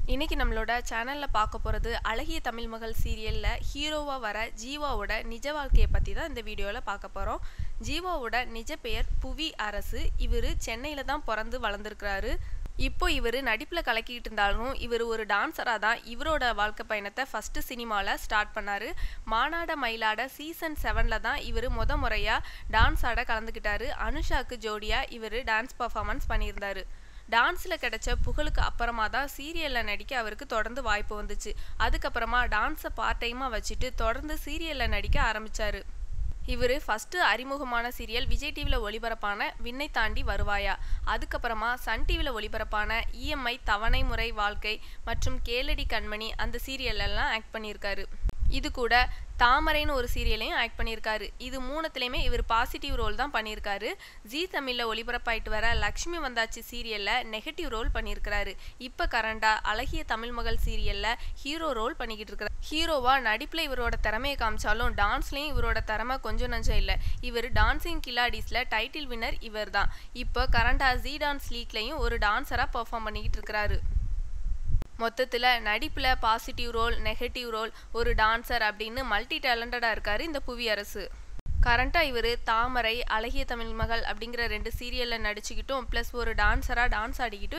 இன்னைக்கு நம்மளோட சேனல்ல பார்க்க போறது அழகிய தமிழ் மகள் சீரியல்ல ஹீரோவா வர ஜீவாவோட நிஜ வாழ்க்கையை பத்தி தான் இந்த வீடியோல பார்க்க போறோம். ஜீவாவோட நிஜ பெயர் புவி அரசு. இவரு சென்னையில தான் பிறந்து வளர்ந்துருக்கிறாரு. இப்போ இவர் நடிப்புல கலக்கிட்டு இருந்தாலும் இவர் ஒரு டான்ஸரா தான் இவரோட வாழ்க்கை பயணத்தை ஃபர்ஸ்ட் சினிமால ஸ்டார்ட் பண்ணாரு. மானாட மயிலாட சீசன் 7ல தான் இவர் முறையா டான்ஸ் ஆட கலந்துக்கிட்டாரு. அனுஷாக்கு ஜோடியா இவர் டான்ஸ் பர்ஃபார்மன்ஸ் பண்ணியிருந்தாரு. டான்ஸில் கிடைச்ச புகழுக்கு அப்புறமா தான் சீரியலில் நடிக்க அவருக்கு தொடர்ந்து வாய்ப்பு வந்துச்சு. அதுக்கப்புறமா டான்ஸை பார்ட் டைமாக வச்சுட்டு தொடர்ந்து சீரியலில் நடிக்க ஆரம்பித்தார். இவர் ஃபஸ்ட்டு அறிமுகமான சீரியல் விஜய் டிவியில் ஒளிபரப்பான விண்ணை தாண்டி வருவாயா, அதுக்கப்புறமா சன் டிவியில் ஒளிபரப்பான இஎம்ஐ தவணை முறை வாழ்க்கை மற்றும் கேளடி கண்மணி அந்த சீரியல்லாம் ஆக்ட் பண்ணியிருக்காரு. இது கூட தாமரைன்னு ஒரு சீரியலையும் ஆக்ட் பண்ணியிருக்காரு. இது மூணுத்துலேயுமே இவர் பாசிட்டிவ் ரோல் தான் பண்ணியிருக்காரு. ஜி தமிழில் ஒளிபரப்பாயிட்டு வர லக்ஷ்மி வந்தாச்சு சீரியலில் நெகட்டிவ் ரோல் பண்ணியிருக்கிறாரு. இப்போ கரண்டாக அழகிய தமிழ் மகள் சீரியலில் ஹீரோ ரோல் பண்ணிக்கிட்டு இருக்கிறார். ஹீரோவா நடிப்பில் இவரோட திறமையை காமிச்சாலும் டான்ஸ்லேயும் இவரோட திறமை கொஞ்சம் நஞ்சம் இல்லை. இவர் டான்சிங் கில்லாடிஸில் டைட்டில் வின்னர் இவர் தான். இப்போ கரண்டாக ஜி டான்ஸ் லீக்லையும் ஒரு டான்ஸராக பெர்ஃபார்ம் பண்ணிக்கிட்டு இருக்கிறாரு. மொத்தத்தில் நடிப்பில் பாசிட்டிவ் ரோல், நெகட்டிவ் ரோல், ஒரு டான்ஸர் அப்படின்னு மல்டி டேலண்டடாக இருக்கார் இந்த புவி அரசு. கரண்ட்டாக இவர் தாமரை, அழகிய தமிழ் மகள் அப்படிங்கிற 2 சீரியலில் நடிச்சுக்கிட்டும் ப்ளஸ் ஒரு டான்ஸராக டான்ஸ் ஆடிக்கிட்டும்